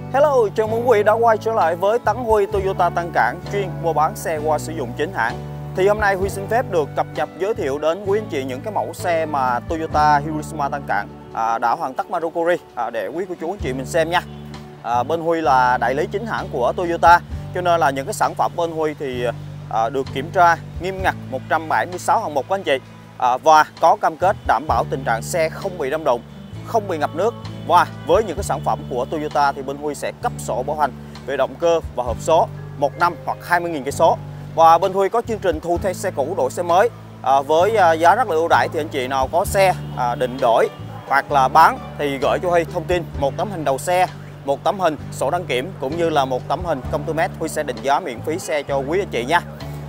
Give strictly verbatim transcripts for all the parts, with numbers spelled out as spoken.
Hello, chào mừng quý vị đã quay trở lại với Tấn Huy Toyota Tân Cảng, chuyên mua bán xe qua sử dụng chính hãng. Thì hôm nay Huy xin phép được cập nhật giới thiệu đến quý anh chị những cái mẫu xe mà Toyota Hiroshima Tân Cảng à, đã hoàn tất Marukuri à, để quý cô chú anh chị mình xem nha. À, bên Huy là đại lý chính hãng của Toyota, cho nên là những cái sản phẩm bên Huy thì à, được kiểm tra nghiêm ngặt một trăm bảy mươi sáu hạng mục các anh chị, à, và có cam kết đảm bảo tình trạng xe không bị đâm đụng, không bị ngập nước. Và với những cái sản phẩm của Toyota thì bên Huy sẽ cấp sổ bảo hành về động cơ và hộp số một năm hoặc hai mươi nghìn cây số. Và bên Huy có chương trình thu thay xe cũ đổi xe mới à, với à, giá rất là ưu đãi. Thì anh chị nào có xe à, định đổi hoặc là bán thì gửi cho Huy thông tin một tấm hình đầu xe, một tấm hình sổ đăng kiểm cũng như là một tấm hình công tơ mét. Huy sẽ định giá miễn phí xe cho quý anh chị nha.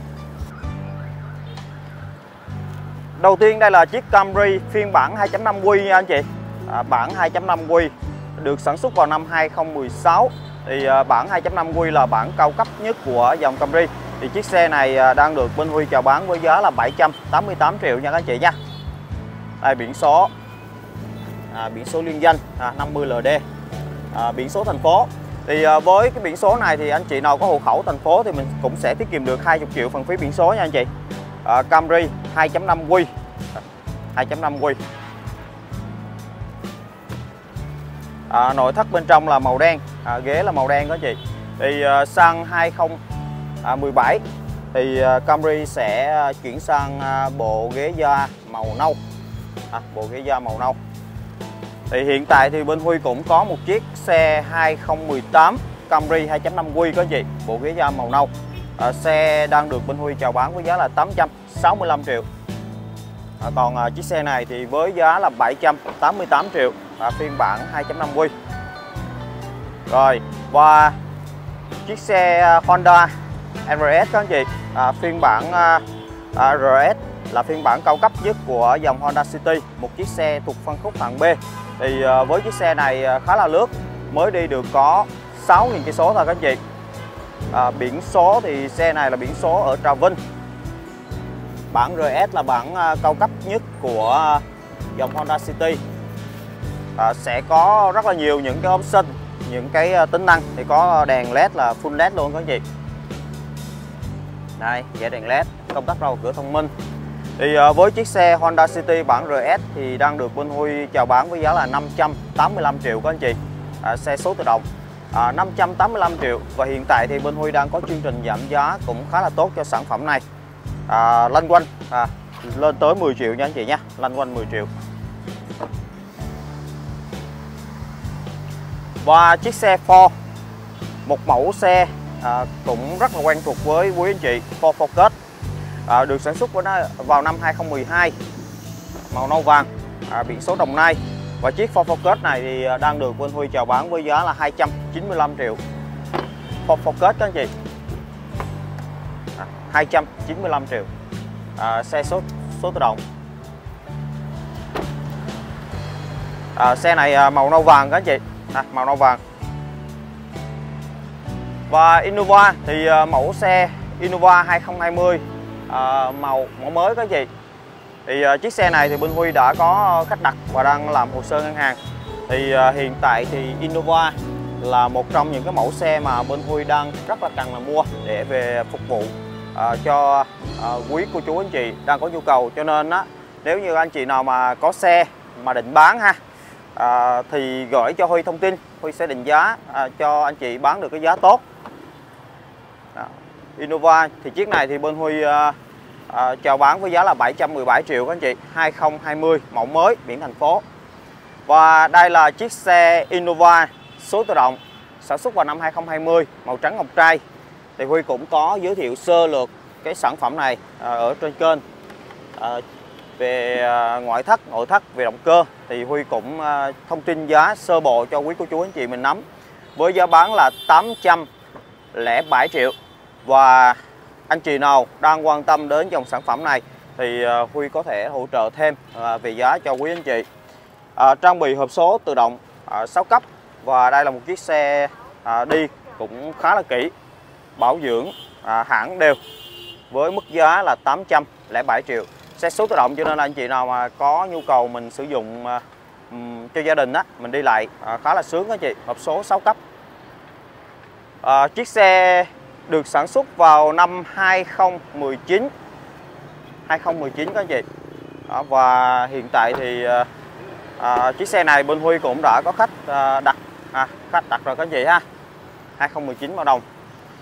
Đầu tiên đây là chiếc Camry phiên bản hai chấm năm Q nha anh chị. À, bản hai chấm năm Q được sản xuất vào năm hai không một sáu. Thì à, bản hai chấm năm Q là bản cao cấp nhất của dòng Camry. Thì chiếc xe này à, đang được bên Huy chào bán với giá là bảy trăm tám mươi tám triệu nha các anh chị nha. Đây biển số, à, biển số liên danh à, năm mươi L D, à, biển số thành phố. Thì à, với cái biển số này thì anh chị nào có hộ khẩu thành phố thì mình cũng sẽ tiết kiệm được hai mươi triệu phần phí biển số nha anh chị. à, Camry hai chấm năm Q, hai chấm năm Q. À, nội thất bên trong là màu đen, à, ghế là màu đen đó chị. Thì à, sang hai không một bảy thì à, Camry sẽ chuyển sang à, bộ ghế da màu nâu, à, bộ ghế da màu nâu. Thì hiện tại thì bên Huy cũng có một chiếc xe hai không một tám Camry hai chấm năm Q có chị, bộ ghế da màu nâu. À, xe đang được bên Huy chào bán với giá là tám trăm sáu mươi lăm triệu. À, còn à, chiếc xe này thì với giá là bảy trăm tám mươi tám triệu, à, phiên bản hai chấm năm Q. Rồi, và chiếc xe Honda R S các anh chị, à, phiên bản à, à, R S là phiên bản cao cấp nhất của dòng Honda City, một chiếc xe thuộc phân khúc hạng B. Thì à, với chiếc xe này à, khá là lướt, mới đi được có sáu nghìn cây số thôi các anh chị. À, biển số thì xe này là biển số ở Trà Vinh. Bản R S là bản à, cao cấp nhất của dòng Honda City. À, sẽ có rất là nhiều những cái option, những cái uh, tính năng. Thì có đèn led là full led luôn các anh chị. Đây, dãy đèn led, công tắc ra vào cửa thông minh. Thì uh, với chiếc xe Honda City bản R S thì đang được bên Huy chào bán với giá là năm trăm tám mươi lăm triệu các anh chị. À, xe số tự động, à, năm trăm tám mươi lăm triệu. Và hiện tại thì bên Huy đang có chương trình giảm giá cũng khá là tốt cho sản phẩm này, à, lanh quanh à, lên tới mười triệu nha anh chị nha, lanh quanh mười triệu. Và chiếc xe Ford, một mẫu xe à, cũng rất là quen thuộc với quý anh chị, Ford Focus, à, được sản xuất vào năm hai không một hai, màu nâu vàng, à, biển số Đồng Nai. Và chiếc Ford Focus này thì đang được bên Huy chào bán với giá là hai trăm chín mươi lăm triệu. Ford Focus các anh chị, à, hai trăm chín mươi lăm triệu, à, xe số số tự động. À, xe này à, màu nâu vàng các anh chị. À, màu nâu vàng. Và Innova thì uh, mẫu xe Innova hai không hai không, uh, màu mẫu mới các chị. Thì uh, chiếc xe này thì bên Huy đã có khách đặt và đang làm hồ sơ ngân hàng. Thì uh, hiện tại thì Innova là một trong những cái mẫu xe mà bên Huy đang rất là cần là mua để về phục vụ uh, cho uh, quý cô chú anh chị đang có nhu cầu. Cho nên á, nếu như anh chị nào mà có xe mà định bán ha, À, thì gửi cho Huy thông tin, Huy sẽ định giá à, cho anh chị bán được cái giá tốt. à, Innova thì chiếc này thì bên Huy à, à, chào bán với giá là bảy trăm mười bảy triệu các anh chị, hai không hai không, mẫu mới, biển thành phố. Và đây là chiếc xe Innova số tự động sản xuất vào năm hai không hai không, màu trắng ngọc trai. Thì Huy cũng có giới thiệu sơ lược cái sản phẩm này à, ở trên kênh. à, Về ngoại thất, nội thất, về động cơ thì Huy cũng thông tin giá sơ bộ cho quý cô chú anh chị mình nắm với giá bán là tám trăm lẻ bảy triệu. Và anh chị nào đang quan tâm đến dòng sản phẩm này thì Huy có thể hỗ trợ thêm về giá cho quý anh chị. à, Trang bị hộp số tự động à, sáu cấp. Và đây là một chiếc xe à, đi cũng khá là kỹ, bảo dưỡng à, hãng đều, với mức giá là tám trăm lẻ bảy triệu. Xe số tự động cho nên là anh chị nào mà có nhu cầu mình sử dụng um, cho gia đình á, mình đi lại à, khá là sướng đó chị. Hộp số sáu cấp, à, chiếc xe được sản xuất vào năm hai không một chín hai không một chín các anh chị. Đó, và hiện tại thì à, chiếc xe này bên Huy cũng đã có khách à, đặt à, khách đặt rồi các anh chị ha. hai không một chín màu đồng.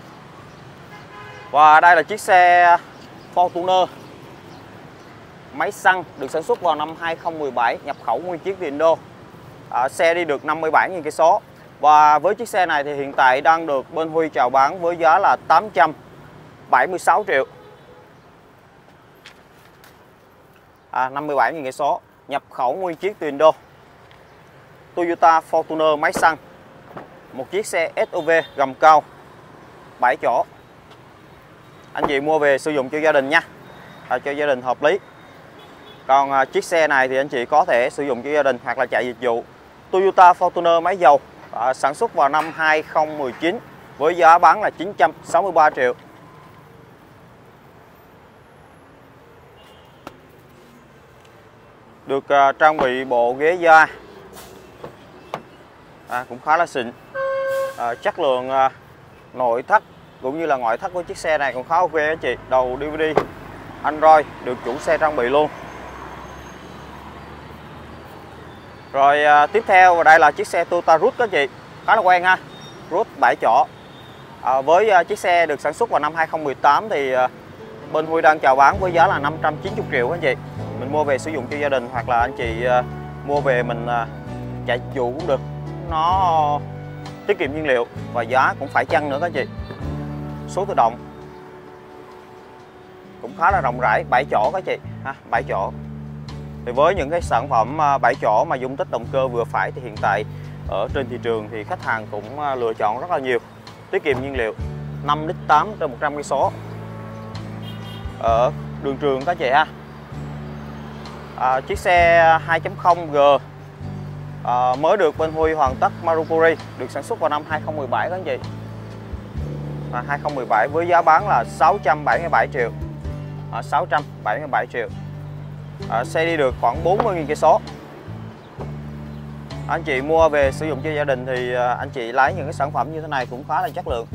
Và đây là chiếc xe Fortuner máy xăng được sản xuất vào năm hai không một bảy, nhập khẩu nguyên chiếc từ Indo. À, xe đi được năm mươi bảy nghìn cây số. Và với chiếc xe này thì hiện tại đang được bên Huy chào bán với giá là tám trăm bảy mươi sáu triệu. À, năm mươi bảy nghìn cây số, nhập khẩu nguyên chiếc từ Indo. Toyota Fortuner máy xăng. Một chiếc xe ét u vê gầm cao bảy chỗ. Anh chị mua về sử dụng cho gia đình nha. À, cho gia đình hợp lý. Còn à, chiếc xe này thì anh chị có thể sử dụng cho gia đình hoặc là chạy dịch vụ. Toyota Fortuner máy dầu, à, sản xuất vào năm hai không một chín với giá bán là chín trăm sáu mươi ba triệu. Được à, trang bị bộ ghế da, à, cũng khá là xịn. À, chất lượng à, nội thất cũng như là ngoại thất của chiếc xe này cũng khá ok anh chị. Đầu đê vê đê Android được chủ xe trang bị luôn. Rồi à, tiếp theo và đây là chiếc xe Toyota Rush các chị, khá là quen ha. Rush bảy chỗ. À, với à, chiếc xe được sản xuất vào năm hai không một tám thì à, bên Huy đang chào bán với giá là năm trăm chín mươi triệu anh chị. Mình mua về sử dụng cho gia đình hoặc là anh chị à, mua về mình à, chạy dịch vụ cũng được. Nó tiết kiệm nhiên liệu và giá cũng phải chăng nữa các chị. Số tự động cũng khá là rộng rãi, bảy chỗ các chị ha, bảy chỗ. Thì với những cái sản phẩm bảy chỗ mà dung tích động cơ vừa phải thì hiện tại ở trên thị trường thì khách hàng cũng lựa chọn rất là nhiều. Tiết kiệm nhiên liệu, năm lít tám trên một trăm cây số ở đường trường các chị ha. À, chiếc xe hai chấm không G à, mới được bên Huy hoàn tất Marupuri, được sản xuất vào năm hai không một bảy các anh chị. À, hai không một bảy với giá bán là sáu trăm bảy mươi bảy triệu. À, sáu trăm bảy mươi bảy triệu. À, xe đi được khoảng bốn mươi nghìn cây số. Anh chị mua về sử dụng cho gia đình thì anh chị lấy những cái sản phẩm như thế này cũng khá là chất lượng.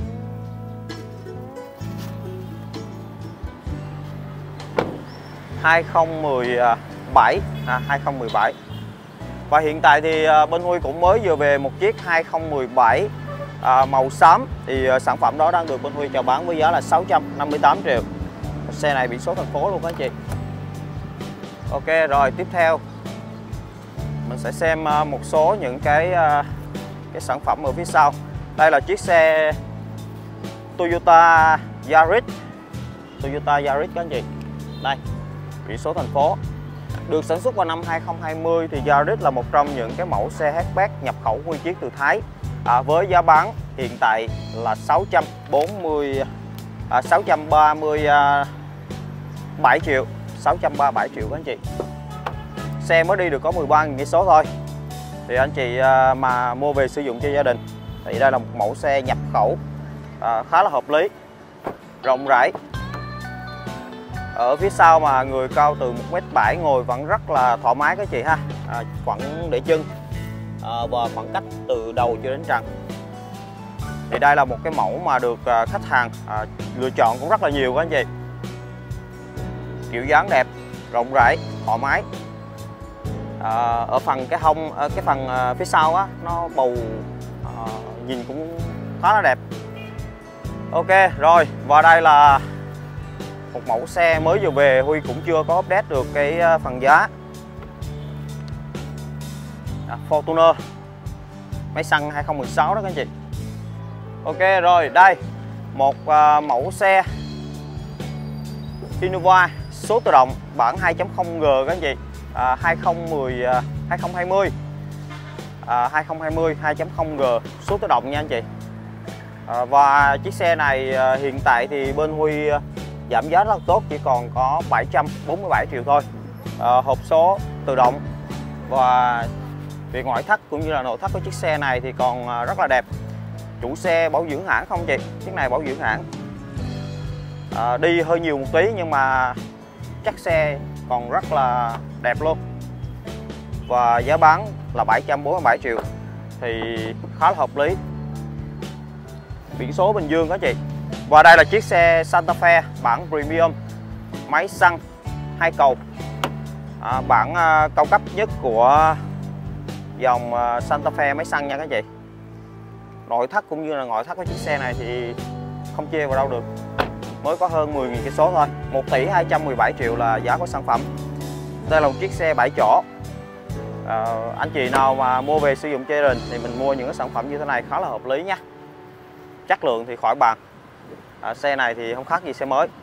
hai không một bảy à, hai không một bảy. Và hiện tại thì bên Huy cũng mới vừa về một chiếc hai không một bảy à, màu xám, thì sản phẩm đó đang được bên Huy chào bán với giá là sáu trăm năm mươi tám triệu. Xe này biển số thành phố luôn các anh chị. Ok, rồi tiếp theo mình sẽ xem một số những cái cái sản phẩm ở phía sau. Đây là chiếc xe Toyota Yaris. Toyota Yaris các anh chị. Đây, biển số thành phố. Được sản xuất vào năm hai không hai không thì Yaris là một trong những cái mẫu xe hatchback nhập khẩu nguyên chiếc từ Thái. À, với giá bán hiện tại là sáu trăm bốn mươi à, sáu trăm ba mươi bảy triệu, sáu trăm ba mươi bảy triệu các anh chị. Xe mới đi được có mười ba nghìn cây số thôi. Thì anh chị à, mà mua về sử dụng cho gia đình thì đây là một mẫu xe nhập khẩu à, khá là hợp lý, rộng rãi. Ở phía sau mà người cao từ một mét bảy ngồi vẫn rất là thoải mái các chị ha. À, khoảng để chân à, và khoảng cách từ đầu cho đến trần. Thì đây là một cái mẫu mà được à, khách hàng à, lựa chọn cũng rất là nhiều các anh chị. Kiểu dáng đẹp, rộng rãi, thoải mái. À, ở phần cái hông, cái phần à, phía sau á, nó bầu à, nhìn cũng khá là đẹp. Ok, rồi và đây là một mẫu xe mới vừa về, Huy cũng chưa có update được cái phần giá. À, Fortuner máy xăng hai không một sáu đó các anh chị. Ok, rồi đây một uh, mẫu xe Innova số tự động bản hai chấm không G các anh chị. À, hai không một không uh, hai không hai không à, hai không hai không hai chấm không G số tự động nha anh chị. À, và chiếc xe này uh, hiện tại thì bên Huy uh, giảm giá rất là tốt, chỉ còn có bảy trăm bốn mươi bảy triệu thôi. À, hộp số tự động và về ngoại thất cũng như là nội thất của chiếc xe này thì còn rất là đẹp. Chủ xe bảo dưỡng hãng không chị? Chiếc này bảo dưỡng hãng. À, đi hơi nhiều một tí nhưng mà chắc xe còn rất là đẹp luôn. Và giá bán là bảy trăm bốn mươi bảy triệu thì khá là hợp lý. biển số Bình Dương các chị. Và đây là chiếc xe Santa Fe bản Premium, máy xăng hai cầu, à, bản uh, cao cấp nhất của dòng uh, Santa Fe máy xăng nha các chị. Nội thất cũng như là ngoại thất của chiếc xe này thì không chê vào đâu được. Mới có hơn mười nghìn cây số thôi. một tỷ hai trăm mười bảy triệu là giá của sản phẩm. Đây là một chiếc xe bảy chỗ. À, anh chị nào mà mua về sử dụng cho gia đình thì mình mua những cái sản phẩm như thế này khá là hợp lý nha. Chất lượng thì khỏi bàn. À, xe này thì không khác gì xe mới.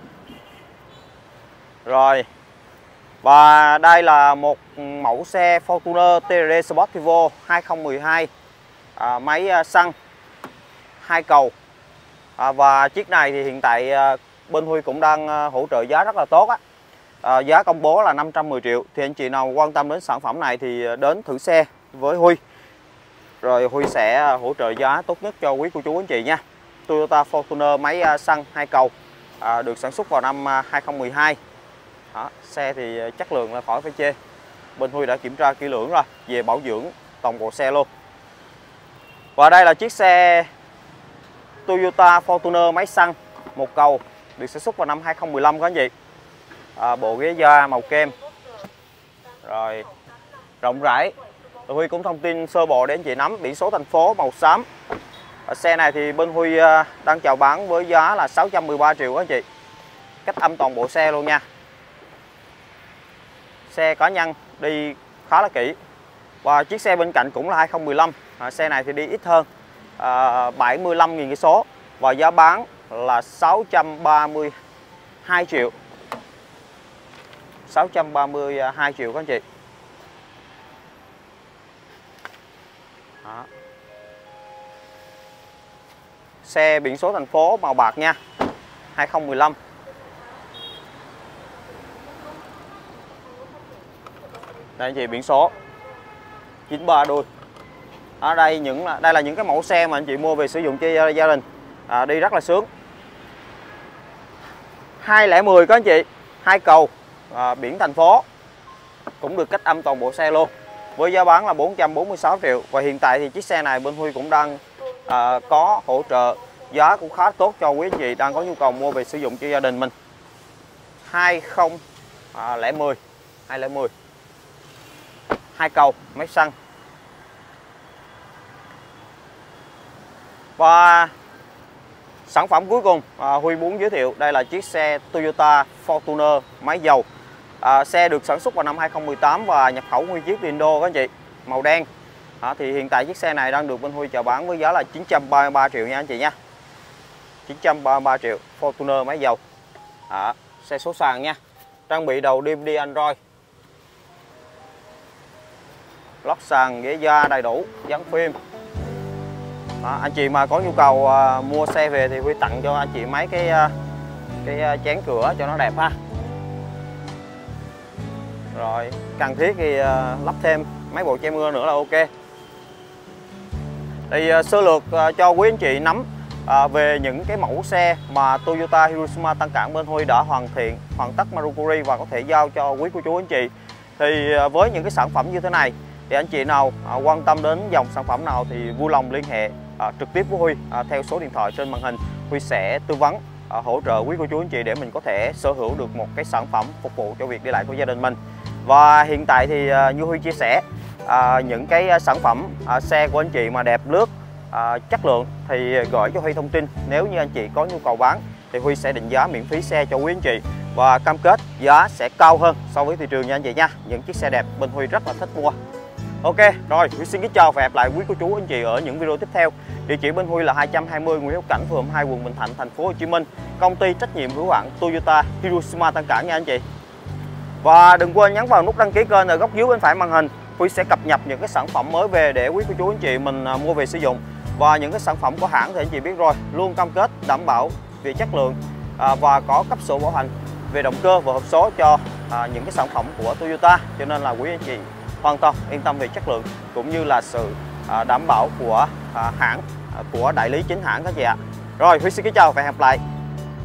Rồi. Và đây là một mẫu xe Fortuner tê rờ đê Sportivo hai không một hai, à, máy xăng hai cầu. À, và chiếc này thì hiện tại à, bên Huy cũng đang à, hỗ trợ giá rất là tốt á. À, giá công bố là năm trăm mười triệu. Thì anh chị nào quan tâm đến sản phẩm này thì đến thử xe với Huy. Rồi Huy sẽ hỗ trợ giá tốt nhất cho quý cô chú anh chị nha. Toyota Fortuner máy xăng hai cầu, à, được sản xuất vào năm hai không một hai. Đó, xe thì chất lượng là khỏi phải chê. Bên Huy đã kiểm tra kỹ lưỡng rồi, về bảo dưỡng toàn bộ xe luôn. Và đây là chiếc xe Toyota Fortuner máy xăng một cầu, được sản xuất vào năm hai không một lăm các anh chị. À, bộ ghế da màu kem, rồi rộng rãi. Rồi Huy cũng thông tin sơ bộ để anh chị nắm. Biển số thành phố màu xám. À, xe này thì bên Huy đang chào bán với giá là sáu trăm mười ba triệu các anh chị. Cách âm toàn bộ xe luôn nha. Xe cá nhân đi khá là kỹ. Và chiếc xe bên cạnh cũng là hai không một lăm. À, xe này thì đi ít hơn, à, bảy mươi lăm nghìn cây số. Và giá bán là sáu trăm ba mươi hai triệu. sáu trăm ba mươi hai triệu các anh chị. Đó. Xe biển số thành phố màu bạc nha, hai không một lăm. Đây anh chị, biển số chín ba đuôi. Ở đây những đây là những cái mẫu xe mà anh chị mua về sử dụng cho gia đình, à, đi rất là sướng. hai không một không các anh chị, hai cầu, à, biển thành phố, cũng được cách âm toàn bộ xe luôn, với giá bán là bốn trăm bốn mươi sáu triệu. Và hiện tại thì chiếc xe này bên Huy cũng đang à, có hỗ trợ giá cũng khá tốt cho quý anh chị đang có nhu cầu mua về sử dụng cho gia đình mình. hai không một không, hai không một không, hai cầu, máy xăng. Và sản phẩm cuối cùng à, Huy muốn giới thiệu, đây là chiếc xe Toyota Fortuner máy dầu. À, xe được sản xuất vào năm hai không một tám và nhập khẩu nguyên chiếc từ Indo các anh chị, màu đen. À, thì hiện tại chiếc xe này đang được bên Huy chào bán với giá là chín trăm ba mươi ba triệu nha anh chị nha. chín trăm ba mươi ba triệu, Fortuner máy dầu. À, xe số sàn nha. Trang bị đầu đê vê đê Android. Lót sàn, ghế da đầy đủ, dán phim. Đó, anh chị mà có nhu cầu uh, mua xe về thì Huy tặng cho anh chị mấy cái uh, cái uh, chén cửa cho nó đẹp ha. Rồi cần thiết thì uh, lắp thêm mấy bộ che mưa nữa là ok. Thì uh, sơ lược uh, cho quý anh chị nắm uh, về những cái mẫu xe mà Toyota Hiroshima Tân Cảng bên Huy đã hoàn thiện, hoàn tất Marukuri và có thể giao cho quý cô chú anh chị. Thì uh, với những cái sản phẩm như thế này thì anh chị nào uh, quan tâm đến dòng sản phẩm nào thì vui lòng liên hệ uh, trực tiếp với Huy uh, theo số điện thoại trên màn hình. Huy sẽ tư vấn, uh, hỗ trợ quý cô chú anh chị để mình có thể sở hữu được một cái sản phẩm phục vụ cho việc đi lại của gia đình mình. Và hiện tại thì uh, như Huy chia sẻ, uh, những cái sản phẩm uh, xe của anh chị mà đẹp lướt, uh, chất lượng thì gửi cho Huy thông tin. Nếu như anh chị có nhu cầu bán thì Huy sẽ định giá miễn phí xe cho quý anh chị và cam kết giá sẽ cao hơn so với thị trường nha anh chị nha. Những chiếc xe đẹp bên Huy rất là thích mua. Ok, rồi Huy xin kính chào và hẹn lại quý cô chú anh chị ở những video tiếp theo. Địa chỉ bên Huy là hai trăm hai mươi Nguyễn Hữu Cảnh, phường hai, quận Bình Thạnh, thành phố Hồ Chí Minh. Công ty trách nhiệm hữu hạn Toyota Hiroshima Tân Cảng nha anh chị. Và đừng quên nhấn vào nút đăng ký kênh ở góc dưới bên phải màn hình. Huy sẽ cập nhật những cái sản phẩm mới về để quý cô chú anh chị mình mua về sử dụng. Và những cái sản phẩm của hãng thì anh chị biết rồi, luôn cam kết đảm bảo về chất lượng và có cấp sổ bảo hành về động cơ và hộp số cho những cái sản phẩm của Toyota. Cho nên là quý anh chị hoàn toàn yên tâm về chất lượng cũng như là sự đảm bảo của hãng, của đại lý chính hãng các chị ạ. Rồi Huy xin kính chào và hẹn gặp lại.